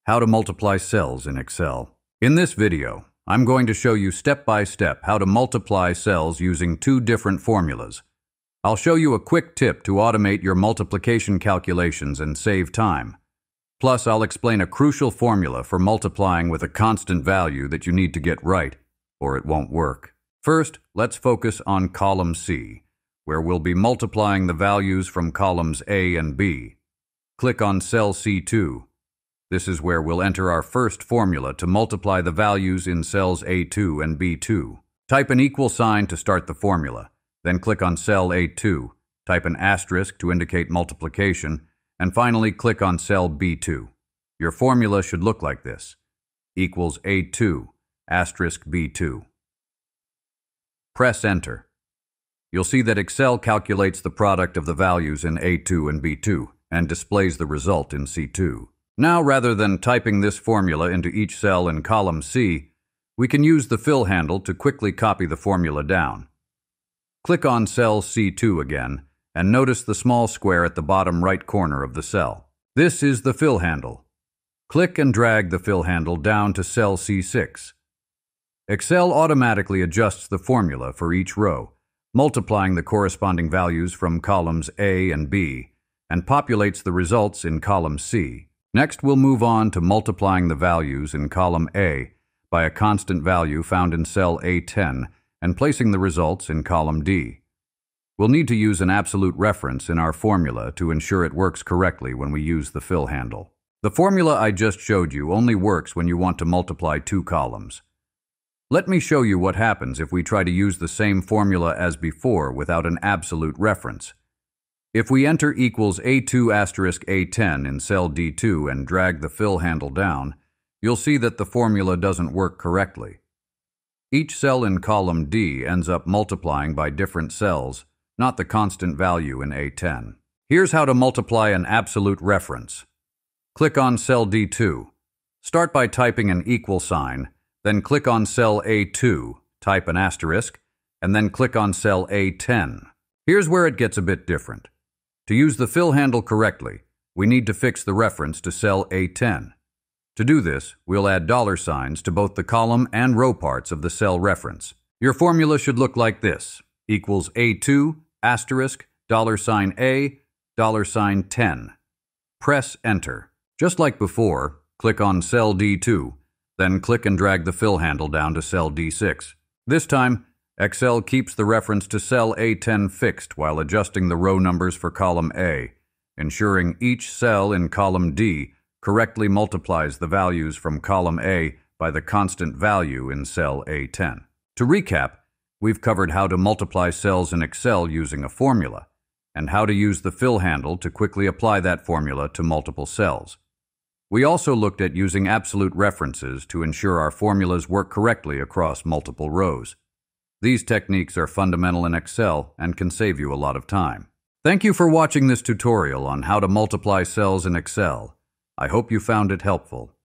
How to multiply cells in Excel. In this video, I'm going to show you step by step how to multiply cells using two different formulas. I'll show you a quick tip to automate your multiplication calculations and save time. Plus, I'll explain a crucial formula for multiplying with a constant value that you need to get right, or it won't work. First, let's focus on column C, where we'll be multiplying the values from columns A and B. Click on cell C2. This is where we'll enter our first formula to multiply the values in cells A2 and B2. Type an equal sign to start the formula, then click on cell A2, type an asterisk to indicate multiplication, and finally click on cell B2. Your formula should look like this, equals A2, asterisk B2. Press Enter. You'll see that Excel calculates the product of the values in A2 and B2 and displays the result in C2. Now, rather than typing this formula into each cell in column C, we can use the fill handle to quickly copy the formula down. Click on cell C2 again, and notice the small square at the bottom right corner of the cell. This is the fill handle. Click and drag the fill handle down to cell C6. Excel automatically adjusts the formula for each row, multiplying the corresponding values from columns A and B, and populates the results in column C. Next, we'll move on to multiplying the values in column A by a constant value found in cell A10 and placing the results in column D. We'll need to use an absolute reference in our formula to ensure it works correctly when we use the fill handle. The formula I just showed you only works when you want to multiply two columns. Let me show you what happens if we try to use the same formula as before without an absolute reference. If we enter equals A2 asterisk A10 in cell D2 and drag the fill handle down, you'll see that the formula doesn't work correctly. Each cell in column D ends up multiplying by different cells, not the constant value in A10. Here's how to multiply an absolute reference. Click on cell D2. Start by typing an equal sign, then click on cell A2, type an asterisk, and then click on cell A10. Here's where it gets a bit different. To use the fill handle correctly, we need to fix the reference to cell A10. To do this, we'll add dollar signs to both the column and row parts of the cell reference. Your formula should look like this, equals A2, asterisk, $A, $10. Press Enter. Just like before, click on cell D2, then click and drag the fill handle down to cell D6. This time, Excel keeps the reference to cell A10 fixed while adjusting the row numbers for column A, ensuring each cell in column D correctly multiplies the values from column A by the constant value in cell A10. To recap, we've covered how to multiply cells in Excel using a formula, and how to use the fill handle to quickly apply that formula to multiple cells. We also looked at using absolute references to ensure our formulas work correctly across multiple rows. These techniques are fundamental in Excel and can save you a lot of time. Thank you for watching this tutorial on how to multiply cells in Excel. I hope you found it helpful.